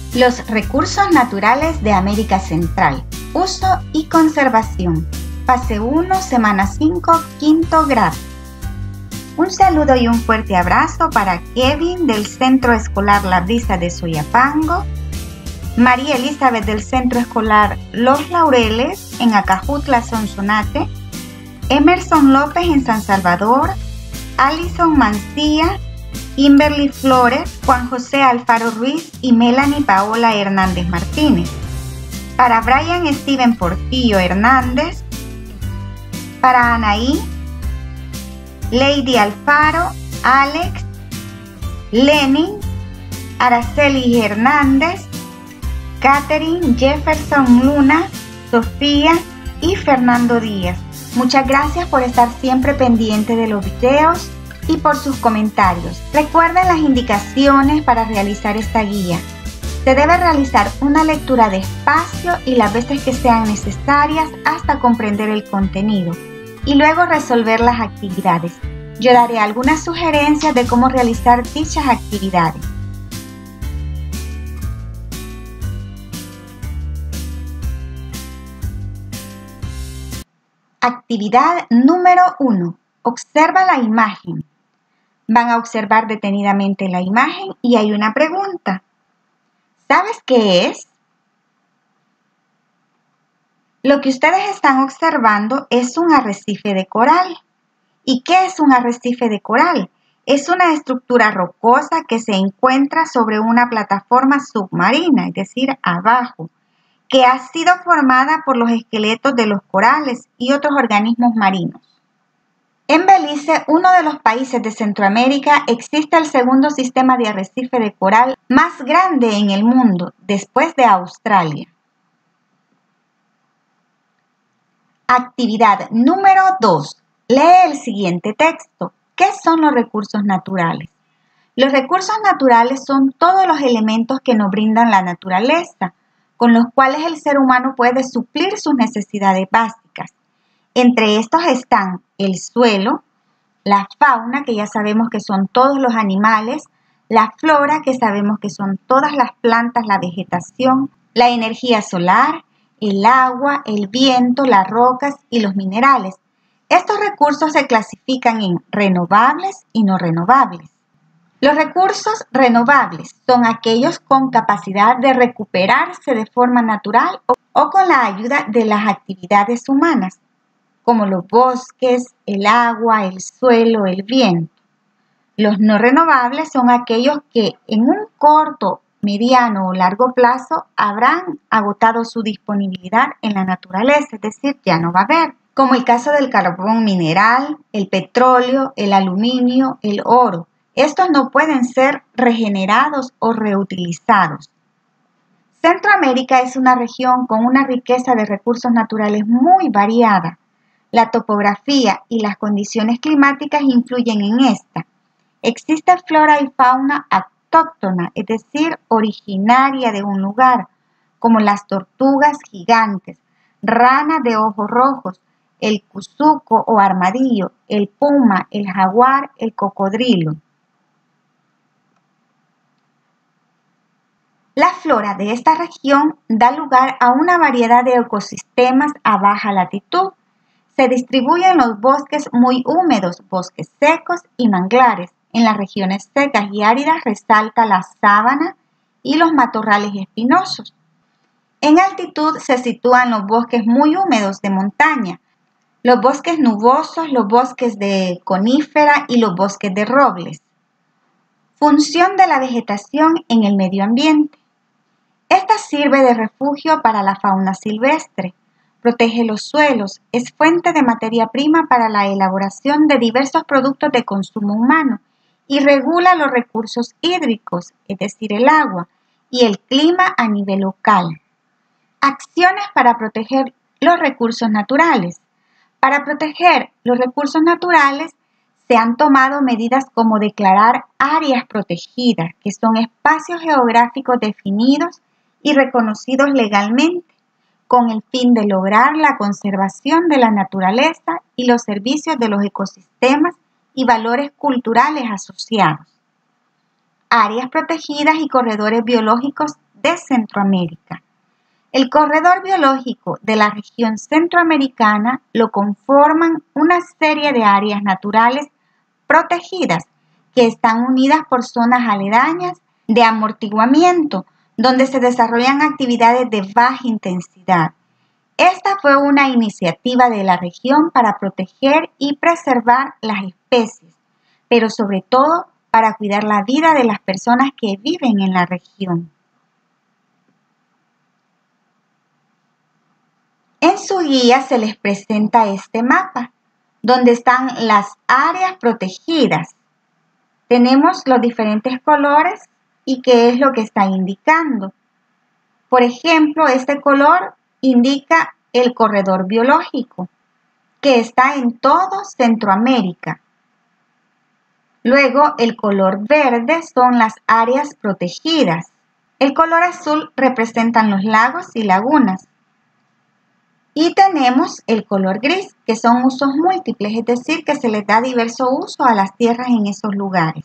Los recursos naturales de América Central, uso y conservación. Fase 1, semana 5, quinto grado. Un saludo y un fuerte abrazo para Kevin del Centro Escolar La Brisa de Soyapango, María Elizabeth del Centro Escolar Los Laureles en Acajutla, Sonsonate, Emerson López en San Salvador, Alison Mancía, Kimberly Flores, Juan José Alfaro Ruiz y Melanie Paola Hernández Martínez. Para Brian Steven Portillo Hernández, para Anaí, Lady Alfaro, Alex, Lenin, Araceli Hernández, Catherine Jefferson Luna, Sofía y Fernando Díaz. Muchas gracias por estar siempre pendiente de los videos y por sus comentarios. Recuerden las indicaciones para realizar esta guía. Se debe realizar una lectura despacio y las veces que sean necesarias hasta comprender el contenido y luego resolver las actividades. Yo daré algunas sugerencias de cómo realizar dichas actividades. Actividad número 1. Observa la imagen. Van a observar detenidamente la imagen y hay una pregunta. ¿Sabes qué es? Lo que ustedes están observando es un arrecife de coral. ¿Y qué es un arrecife de coral? Es una estructura rocosa que se encuentra sobre una plataforma submarina, es decir, abajo, que ha sido formada por los esqueletos de los corales y otros organismos marinos. En Belice, uno de los países de Centroamérica, existe el segundo sistema de arrecife de coral más grande en el mundo, después de Australia. Actividad número 2. Lee el siguiente texto. ¿Qué son los recursos naturales? Los recursos naturales son todos los elementos que nos brindan la naturaleza, con los cuales el ser humano puede suplir sus necesidades básicas. Entre estos están el suelo, la fauna, que ya sabemos que son todos los animales, la flora, que sabemos que son todas las plantas, la vegetación, la energía solar, el agua, el viento, las rocas y los minerales. Estos recursos se clasifican en renovables y no renovables. Los recursos renovables son aquellos con capacidad de recuperarse de forma natural o con la ayuda de las actividades humanas, como los bosques, el agua, el suelo, el viento. Los no renovables son aquellos que en un corto, mediano o largo plazo habrán agotado su disponibilidad en la naturaleza, es decir, ya no va a haber, como el caso del carbón mineral, el petróleo, el aluminio, el oro. Estos no pueden ser regenerados o reutilizados. Centroamérica es una región con una riqueza de recursos naturales muy variada. La topografía y las condiciones climáticas influyen en esta. Existe flora y fauna autóctona, es decir, originaria de un lugar, como las tortugas gigantes, ranas de ojos rojos, el cuzuco o armadillo, el puma, el jaguar, el cocodrilo. La flora de esta región da lugar a una variedad de ecosistemas a baja latitud. Se distribuyen los bosques muy húmedos, bosques secos y manglares. En las regiones secas y áridas resalta la sabana y los matorrales espinosos. En altitud se sitúan los bosques muy húmedos de montaña, los bosques nubosos, los bosques de conífera y los bosques de robles. Función de la vegetación en el medio ambiente. Esta sirve de refugio para la fauna silvestre, protege los suelos, es fuente de materia prima para la elaboración de diversos productos de consumo humano y regula los recursos hídricos, es decir, el agua, y el clima a nivel local. Acciones para proteger los recursos naturales. Para proteger los recursos naturales se han tomado medidas como declarar áreas protegidas, que son espacios geográficos definidos y reconocidos legalmente, con el fin de lograr la conservación de la naturaleza y los servicios de los ecosistemas y valores culturales asociados. Áreas protegidas y corredores biológicos de Centroamérica. El corredor biológico de la región centroamericana lo conforman una serie de áreas naturales protegidas que están unidas por zonas aledañas de amortiguamiento, donde se desarrollan actividades de baja intensidad. Esta fue una iniciativa de la región para proteger y preservar las especies, pero sobre todo para cuidar la vida de las personas que viven en la región. En su guía se les presenta este mapa, donde están las áreas protegidas. Tenemos los diferentes colores y qué es lo que está indicando. Por ejemplo, este color indica el corredor biológico, que está en todo Centroamérica. Luego, el color verde son las áreas protegidas. El color azul representan los lagos y lagunas. Y tenemos el color gris, que son usos múltiples, es decir, que se les da diverso uso a las tierras en esos lugares.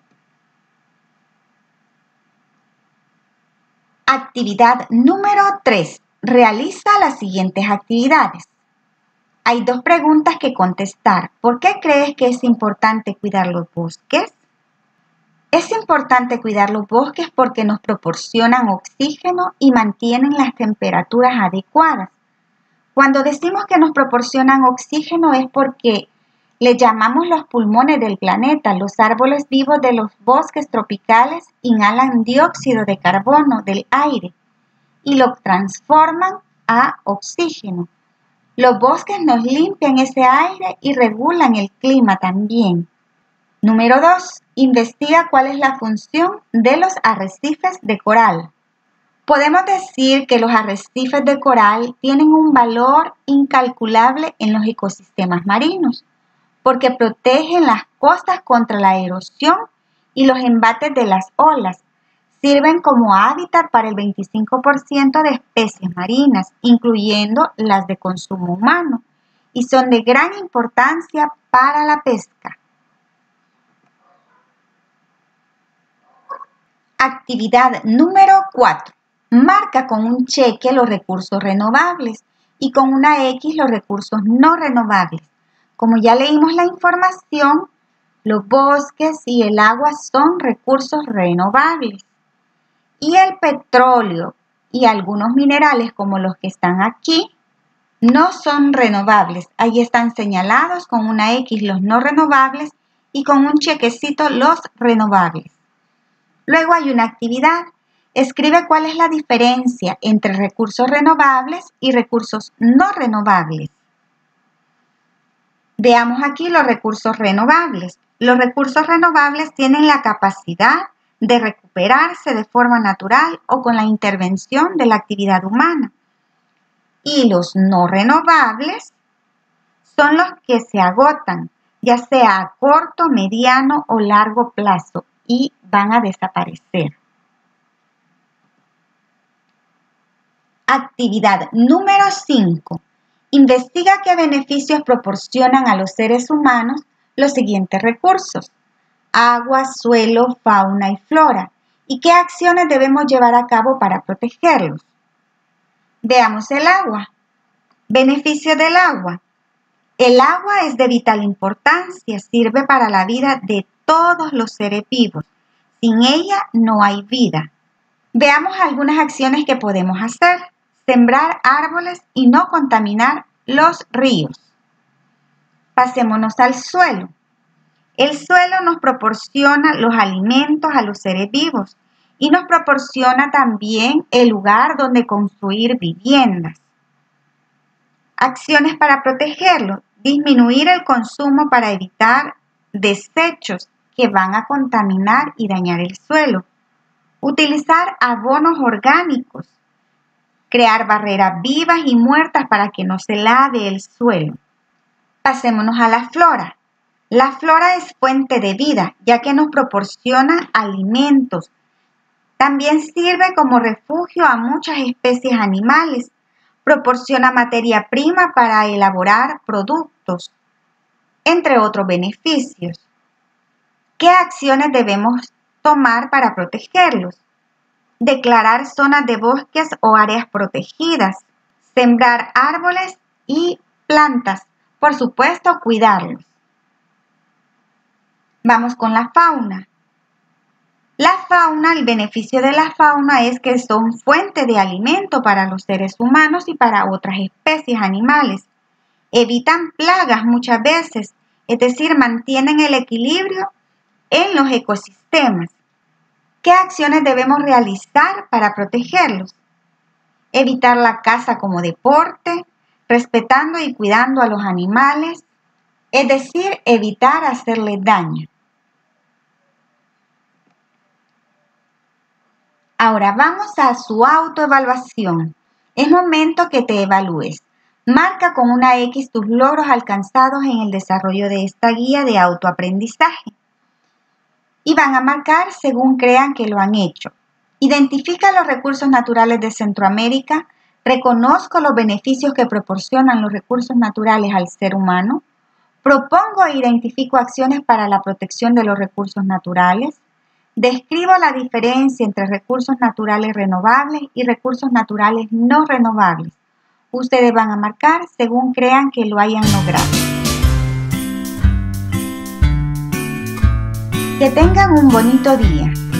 Actividad número 3. Realiza las siguientes actividades. Hay 2 preguntas que contestar. ¿Por qué crees que es importante cuidar los bosques? Es importante cuidar los bosques porque nos proporcionan oxígeno y mantienen las temperaturas adecuadas. Cuando decimos que nos proporcionan oxígeno es porque le llamamos los pulmones del planeta. Los árboles vivos de los bosques tropicales inhalan dióxido de carbono del aire y lo transforman a oxígeno. Los bosques nos limpian ese aire y regulan el clima también. Número 2. Investiga cuál es la función de los arrecifes de coral. Podemos decir que los arrecifes de coral tienen un valor incalculable en los ecosistemas marinos, porque protegen las costas contra la erosión y los embates de las olas. Sirven como hábitat para el 25% de especies marinas, incluyendo las de consumo humano, y son de gran importancia para la pesca. Actividad número 4. Marca con un cheque los recursos renovables y con una X los recursos no renovables. Como ya leímos la información, los bosques y el agua son recursos renovables. Y el petróleo y algunos minerales como los que están aquí no son renovables. Ahí están señalados con una X los no renovables y con un chequecito los renovables. Luego hay una actividad. Escribe cuál es la diferencia entre recursos renovables y recursos no renovables. Veamos aquí los recursos renovables. Los recursos renovables tienen la capacidad de recuperarse de forma natural o con la intervención de la actividad humana. Y los no renovables son los que se agotan, ya sea a corto, mediano o largo plazo, y van a desaparecer. Actividad número 5. Investiga qué beneficios proporcionan a los seres humanos los siguientes recursos: agua, suelo, fauna y flora, y qué acciones debemos llevar a cabo para protegerlos. Veamos el agua. Beneficio del agua. El agua es de vital importancia, sirve para la vida de todos los seres vivos. Sin ella no hay vida. Veamos algunas acciones que podemos hacer. Sembrar árboles y no contaminar los ríos. Pasémonos al suelo. El suelo nos proporciona los alimentos a los seres vivos y nos proporciona también el lugar donde construir viviendas. Acciones para protegerlo. Disminuir el consumo para evitar desechos que van a contaminar y dañar el suelo. Utilizar abonos orgánicos. Crear barreras vivas y muertas para que no se lave el suelo. Pasémonos a la flora. La flora es fuente de vida, ya que nos proporciona alimentos. También sirve como refugio a muchas especies animales. Proporciona materia prima para elaborar productos, entre otros beneficios. ¿Qué acciones debemos tomar para protegerlos? declarar zonas de bosques o áreas protegidas, sembrar árboles y plantas, por supuesto, cuidarlos. Vamos con la fauna. La fauna, el beneficio de la fauna es que son fuente de alimento para los seres humanos y para otras especies animales. Evitan plagas muchas veces, es decir, mantienen el equilibrio en los ecosistemas. ¿Qué acciones debemos realizar para protegerlos? Evitar la caza como deporte, respetando y cuidando a los animales, es decir, evitar hacerles daño. Ahora vamos a su autoevaluación. Es momento que te evalúes. Marca con una X tus logros alcanzados en el desarrollo de esta guía de autoaprendizaje. Y van a marcar según crean que lo han hecho. Identifica los recursos naturales de Centroamérica. Reconozco los beneficios que proporcionan los recursos naturales al ser humano. Propongo e identifico acciones para la protección de los recursos naturales. Describo la diferencia entre recursos naturales renovables y recursos naturales no renovables. Ustedes van a marcar según crean que lo hayan logrado. Que tengan un bonito día.